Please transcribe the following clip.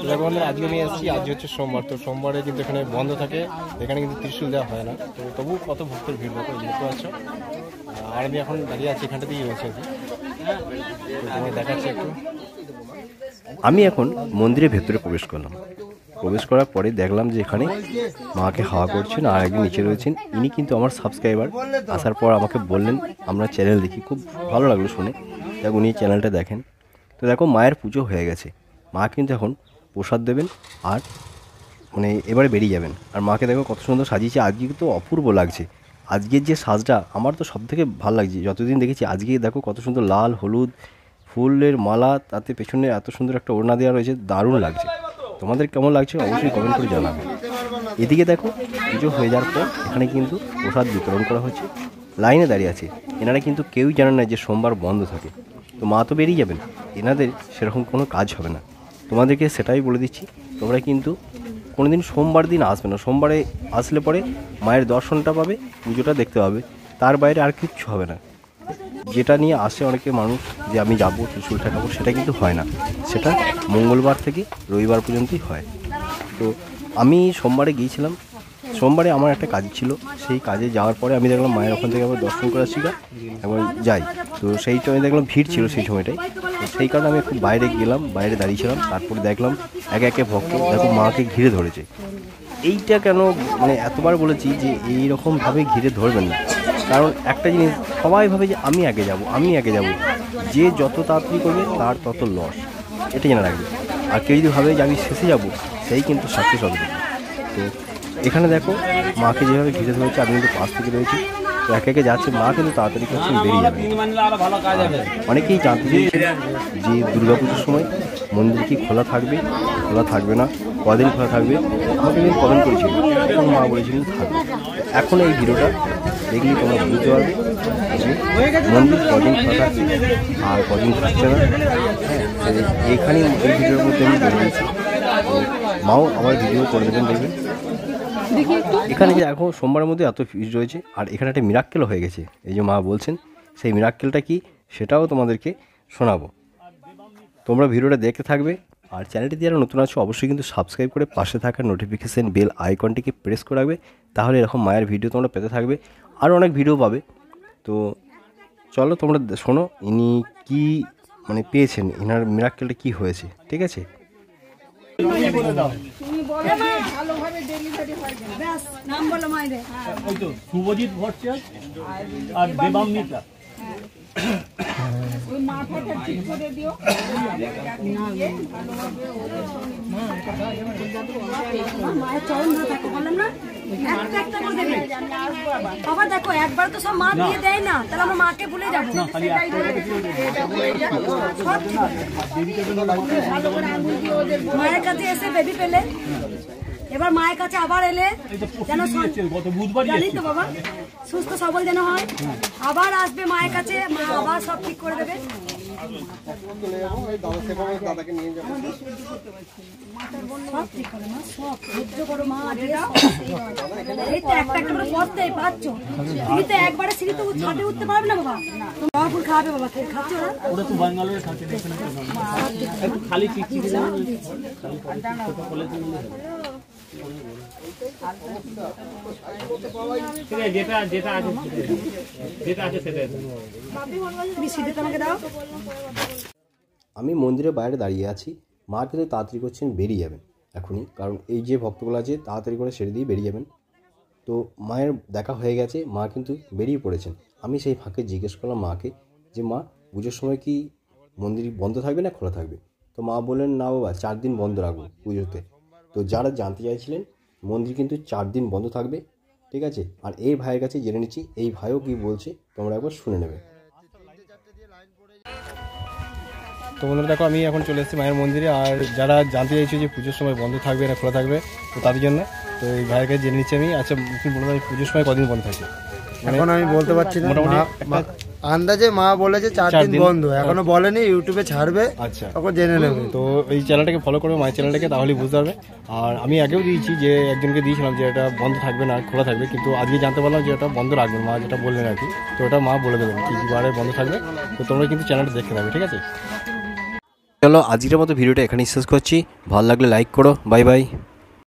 দেখো আমরা আজকে নিয়ে এসেছি, আজ হচ্ছে সোমবার, তো সোমবারে কিন্তু এখানে বন্ধ থাকে, এখানে কিন্তু ত্রিশূল দেওয়া হয় না। তো তবু কত ভক্তের ভিড় দেখো, দেখতে পাচ্ছ। আর আমি এখন দাঁড়িয়ে আছি এখানটাতেই রয়েছে আর কি, তোমাকে দেখাচ্ছি একটু। আমি এখন মন্দিরের ভেতরে প্রবেশ করলাম। প্রবেশ করার পরে দেখলাম যে এখানে মাকে হাওয়া করছেন, আর একজন নিচে রয়েছেন, ইনি কিন্তু আমার সাবস্ক্রাইবার। আসার পর আমাকে বললেন আমরা চ্যানেল দেখি, খুব ভালো লাগলো শুনে। দেখো উনি চ্যানেলটা দেখেন। তো দেখো মায়ের পুজো হয়ে গেছে, মা কিন্তু এখন প্রসাদ দেবেন আর মানে এবারে বেরিয়ে যাবেন। আর মাকে দেখো কত সুন্দর সাজিয়েছে, আজকে তো অপূর্ব লাগছে। আজকের যে সাজটা আমার তো সব থেকে ভালো লাগছে যতদিন দেখেছি। আজকে দেখো কত সুন্দর লাল হলুদ ফুলের মালা, তাতে পেছনে এত সুন্দর একটা ওড়না দেওয়া রয়েছে, দারুণ লাগছে। তোমাদের কেমন লাগছে অবশ্যই কমেন্ট করে জানাবে। এদিকে দেখো পুজো হয়ে যাওয়ার পর এখানে কিন্তু প্রসাদ বিতরণ করা হচ্ছে, লাইনে দাঁড়িয়ে আছে। এনারা কিন্তু কেউই জানেন না যে সোমবার বন্ধ থাকে। তো মা তো বেরিয়ে যাবেন, এনাদের সেরকম কোনো কাজ হবে না। তোমাদেরকে সেটাই বলে দিচ্ছি, তোমরা কিন্তু কোনো দিন সোমবার দিন আসবে না। সোমবারে আসলে পরে মায়ের দর্শনটা পাবে, পুজোটা দেখতে পাবে, তার বাইরে আর কিচ্ছু হবে না। যেটা নিয়ে আসে অনেকে মানুষ যে আমি যাবো ত্রিশূল ঠেকাবো, সেটা কিন্তু হয় না। সেটা মঙ্গলবার থেকে রবিবার পর্যন্তই হয়। তো আমি সোমবারে গিয়েছিলাম, সোমবারে আমার একটা কাজ ছিল, সেই কাজে যাওয়ার পরে আমি দেখলাম মায়ের ওখান থেকে আবার দর্শন করে আসছি, একবার যাই। তো সেই সময় দেখলাম ভিড় ছিল সেই সময়টাই, তো সেই কারণে আমি একটু বাইরে গেলাম, বাইরে দাঁড়িয়েছিলাম। তারপরে দেখলাম একে একে ভক্ত দেখো মাকে ঘিরে ধরেছে। এইটা কেন মানে এতবার বলেছি যে এইরকমভাবে ঘিরে ধরবেন না, কারণ একটা জিনিস সবাই ভাবে যে আমি আগে যাব, আমি আগে যাব। যে যত তাড়াতাড়ি করবে তার তত লস, এটা জেনে রাখবে। আর কেউ যদি ভাবে যে আমি শেষে যাব, সেই কিন্তু সাকসেস হবে। তো এখানে দেখো মাকে যেভাবে ঘিরে ধরেছে, আমি কিন্তু পাশ থেকে রয়েছি। তো একে একে যাচ্ছে, মা কিন্তু তাড়াতাড়ি করছেন বেরিয়ে যাবে। অনেকেই জানতে চেয়েছে যে দুর্গাপুজোর সময় মন্দির কি খোলা থাকবে, খোলা থাকবে না, কদিন খোলা থাকবে, আমাকে কিন্তু কমেন্ট করেছিল। এখন মা বলেছিলেন থাকবে। এখন এই ভিডিওটা দেখলে তোমরা বুঝতে পারবে যে মন্দির কদিন খোলা থাকছে আর কদিন থাকছে না। হ্যাঁ, এখানে এই ভিডিওর মধ্যে আমি বলে দিয়েছি, মাও আবার ভিডিও করে দেবেন দেখবেন। এখানে যে এখন সোমবারের মধ্যে এত ভিড় রয়েছে, আর এখানে একটা মিরাক্কেল হয়ে গেছে, এই যে মা বলছেন সেই মিরাক্কেলটা কি সেটাও তোমাদেরকে শোনাবো। তোমরা ভিডিওটা দেখতে থাকবে। আর চ্যানেলটি যারা নতুন আছো অবশ্যই কিন্তু সাবস্ক্রাইব করে পাশে থাকা নোটিফিকেশান বেল আইকনটিকে প্রেস করে রাখবে, তাহলে এরকম মায়ের ভিডিও তোমরা পেতে থাকবে, আরও অনেক ভিডিও পাবে। তো চলো তোমরা শোনো ইনি কি মানে পেয়েছেন, ইনার মিরাক্কেলটা কি হয়েছে, ঠিক আছে। শুভজিৎ ভট্টাচার্য আর দেবামৃতা। ওই মাথাটা ঠিক করে দিও। মায়ের চরণ ধরে থাকো, বললাম না একটা একটা করে দেবে। বাবা দেখো একবার তো সব মা দিয়ে দেয় না, তাহলে আমরা মাকে ভুলে যাবো। মায়ের কাছে এসে বেবি পেলে, এবার মায়ের কাছে আবার এলে যেন জানি তো বাবা সুস্থ সবল যেন হয়, আবার আসবে মায়ের কাছে, মা আবার সব ঠিক করে দেবে। সব ঠিক করে মা, সব সহ্য করো মা। এই তো একটা একটা করে পড়তেই পারছো, তুমি তো একবারে সিঁড়ি তো ছাদে উঠতে পারবে না বাবা। তোমার ফুল খাবে বাবা, কে খাচ্ছে ওরা তো বাঙ্গালোরে খাচ্ছে, একটু খালি চিকচিক আমি মন্দিরের বাইরে দাঁড়িয়ে আছি, মা কিন্তু তাড়াতাড়ি করছেন বেরিয়ে যাবেন এখনই, কারণ এই যে ভক্তগুলো আছে তাড়াতাড়ি করে সেরে দিয়ে বেরিয়ে যাবেন। তো মায়ের দেখা হয়ে গেছে, মা কিন্তু বেরিয়ে পড়েছেন। আমি সেই ফাঁকে জিজ্ঞেস করলাম মাকে যে মা পুজোর সময় কি মন্দির বন্ধ থাকবে না খোলা থাকবে। তো মা বললেন না বাবা 4 দিন বন্ধ রাখবো পুজোতে। তো যারা জানতে চাইছিলেন মন্দির কিন্তু 4 দিন বন্ধ থাকবে, ঠিক আছে। আর এই ভাইয়ের কাছে জেনে নিচ্ছি এই ভাইও কি বলছে, তোমরা একবার শুনে নেবে। তো বন্ধুরা দেখো আমি এখন চলে এসেছি মায়ের মন্দিরে, আর যারা জানতে চাইছে যে পুজোর সময় বন্ধ থাকবে না খোলা থাকবে, তো তাদের জন্য তো এই ভাইয়ের কাছে জেনে নিচ্ছি আমি। আচ্ছা তুমি বলো পুজোর সময় কদিন বন্ধ থাকে? এখন আমি বলতে পারছি না, আন্দাজে মা বলেছে 4 দিন বন্ধ, এখনো বলেনি, ইউটিউবে ছাড়বে। আচ্ছা তখন জেনে নেবে। তো এই চ্যানেলটাকে ফলো করবে, মায়ের চ্যানেলটাকে, তাহলেই বুঝতে পারবে। আর আমি আগেও দিয়েছি যে একজনকে দিয়েছিলাম যে এটা বন্ধ থাকবে না খোলা থাকবে, কিন্তু আজকে জানতে পারলাম যে এটা বন্ধ রাখবেন মা, যেটা বললেন আর কি। তো ওটা মা বলে দেবেন কী কী বারে বন্ধ থাকবে। তো তোমরা কিন্তু চ্যানেলটা দেখতে থাকবে, ঠিক আছে। চলো আজকের মতো ভিডিওটা এখানেই শেষ করছি। ভালো লাগলে লাইক করো। Bye by.